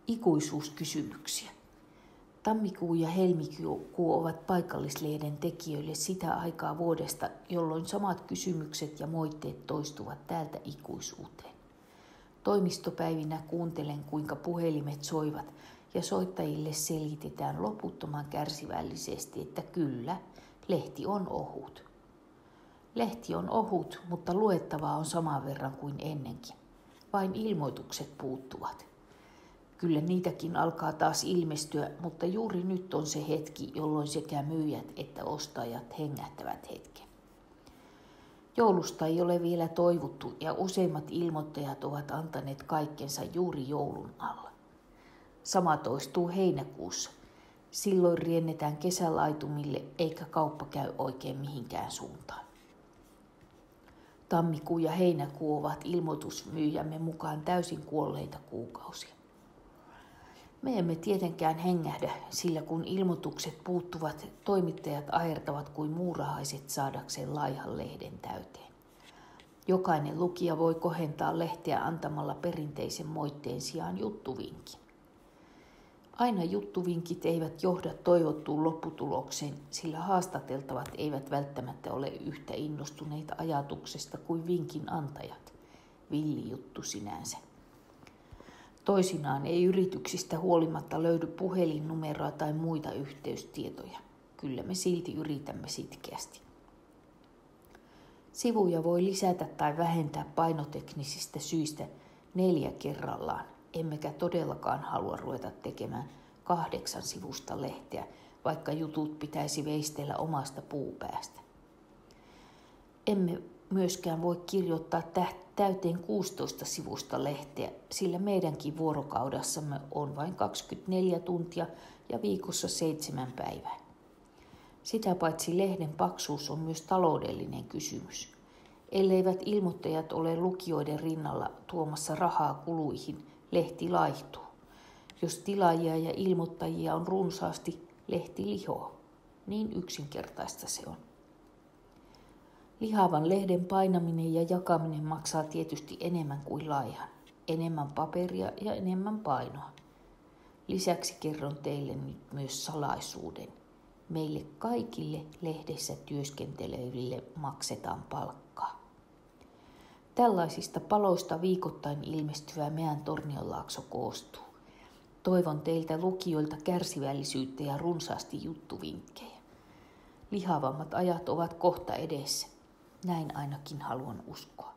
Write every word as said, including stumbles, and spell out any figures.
Ikuisuuskysymyksiä. Tammikuu ja helmikuu ovat paikallislehden tekijöille sitä aikaa vuodesta, jolloin samat kysymykset ja moitteet toistuvat täältä ikuisuuteen. Toimistopäivinä kuuntelen, kuinka puhelimet soivat ja soittajille selitetään loputtoman kärsivällisesti, että kyllä, lehti on ohut. Lehti on ohut, mutta luettavaa on saman verran kuin ennenkin. Vain ilmoitukset puuttuvat. Kyllä niitäkin alkaa taas ilmestyä, mutta juuri nyt on se hetki, jolloin sekä myyjät että ostajat hengähtävät hetken. Joulusta ei ole vielä toivuttu ja useimmat ilmoittajat ovat antaneet kaikkensa juuri joulun alla. Sama toistuu heinäkuussa. Silloin riennetään kesälaitumille eikä kauppa käy oikein mihinkään suuntaan. Tammikuu ja heinäkuu ovat ilmoitusmyyjämme mukaan täysin kuolleita kuukausia. Me emme tietenkään hengähdä, sillä kun ilmoitukset puuttuvat, toimittajat ahertavat kuin muurahaiset saadakseen laihan lehden täyteen. Jokainen lukija voi kohentaa lehteä antamalla perinteisen moitteen sijaan juttuvinkin. Aina juttuvinkit eivät johda toivottuun lopputulokseen, sillä haastateltavat eivät välttämättä ole yhtä innostuneita ajatuksesta kuin vinkin antajat. Villi juttu sinänsä. Toisinaan ei yrityksistä huolimatta löydy puhelinnumeroa tai muita yhteystietoja. Kyllä me silti yritämme sitkeästi. Sivuja voi lisätä tai vähentää painoteknisistä syistä neljä kerrallaan, emmekä todellakaan halua ruveta tekemään kahdeksan sivusta lehteä, vaikka jutut pitäisi veistellä omasta puupäästä. Emme myöskään voi kirjoittaa täyteen kuusitoista sivusta lehteä, sillä meidänkin vuorokaudessamme on vain kaksikymmentäneljä tuntia ja viikossa seitsemän päivää. Sitä paitsi lehden paksuus on myös taloudellinen kysymys. Elleivät ilmoittajat ole lukijoiden rinnalla tuomassa rahaa kuluihin, lehti laihtuu. Jos tilaajia ja ilmoittajia on runsaasti, lehti lihoo. Niin yksinkertaista se on. Lihavan lehden painaminen ja jakaminen maksaa tietysti enemmän kuin laihan. Enemmän paperia ja enemmän painoa. Lisäksi kerron teille nyt myös salaisuuden. Meille kaikille lehdessä työskenteleville maksetaan palkkaa. Tällaisista paloista viikoittain ilmestyvä Meän Tornionlaakso koostuu. Toivon teiltä lukijoilta kärsivällisyyttä ja runsaasti juttuvinkkejä. Lihavammat ajat ovat kohta edessä. Näin ainakin haluan uskoa.